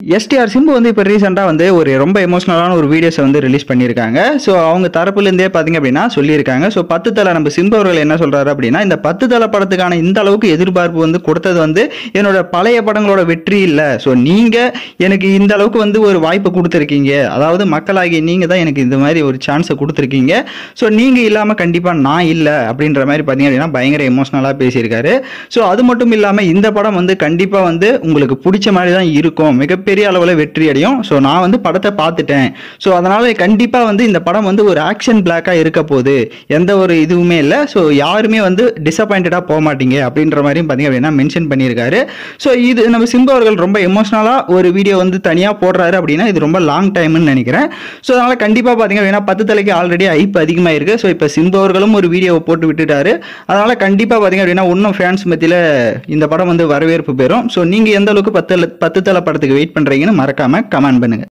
STR Simbu வந்து இப்போ ரீசெண்டாக வந்து ஒரு ரொம்ப எமோஷனலான ஒரு வீடியோஸை வந்து ரிலீஸ் பண்ணியிருக்காங்க. ஸோ அவங்க தரப்புலேருந்தே பார்த்தீங்க அப்படின்னா சொல்லியிருக்காங்க. ஸோ 10 தலை நம்ம சிம்பு அவர்கள் என்ன சொல்கிறாரு அப்படின்னா, இந்த 10 தலை படத்துக்கான இந்த அளவுக்கு எதிர்பார்ப்பு வந்து கொடுத்தது வந்து என்னோட பழைய படங்களோட வெற்றி இல்லை. ஸோ நீங்கள் எனக்கு இந்த அளவுக்கு வந்து ஒரு வாய்ப்பு கொடுத்துருக்கீங்க. அதாவது மக்களாகிய நீங்கள் தான் எனக்கு இந்த மாதிரி ஒரு சான்ஸை கொடுத்துருக்கீங்க. ஸோ நீங்கள் இல்லாமல் கண்டிப்பாக நான் இல்லை அப்படின்ற மாதிரி பார்த்தீங்க அப்படின்னா பயங்கர எமோஷனலாக பேசியிருக்காரு. ஸோ அது மட்டும் இல்லாமல் இந்த படம் வந்து கண்டிப்பாக வந்து உங்களுக்கு பிடிச்ச மாதிரி தான் இருக்கும். மிகப்பெரிய அளவில் வெற்றி அடையும். ஸோ நான் வந்து படத்தை பார்த்துட்டேன். ஸோ அதனால கண்டிப்பாக வந்து இந்த படம் வந்து ஒரு ஆக்ஷன் பிளாக்காக இருக்க போகுது. எந்த ஒரு இதுவுமே இல்லை. ஸோ யாருமே வந்து டிசப்பாயிண்டடாக போக மாட்டீங்க அப்படின்ற மாதிரியும் பார்த்தீங்க அப்படின்னா மென்ஷன் பண்ணியிருக்காரு. ஸோ இது நம்ம சிம்பு அவர்கள் ரொம்ப எமோஷனலாக ஒரு வீடியோ வந்து தனியாக போடுறாரு அப்படின்னா இது ரொம்ப லாங் டைம்னு நினைக்கிறேன். ஸோ அதனால் கண்டிப்பாக பார்த்தீங்க அப்படின்னா 10 தலைக்கு ஆல்ரெடி ஹைப் அதிகமாக இருக்குது. ஸோ இப்போ சிம்பு அவர்களும் ஒரு வீடியோவை போட்டு விட்டுட்டாரு. அதனால் கண்டிப்பாக பார்த்தீங்க அப்படின்னா இன்னும் ஃபேன்ஸ் மத்தியில் இந்த படம் வந்து வரவேற்பு பெறும். ஸோ நீங்கள் எந்த அளவுக்கு 10 தலை படத்துக்கு வெயிட் பண்ணுறீங்கன்னு மறக்காமல் கமெண்ட் பண்ணுங்கள்.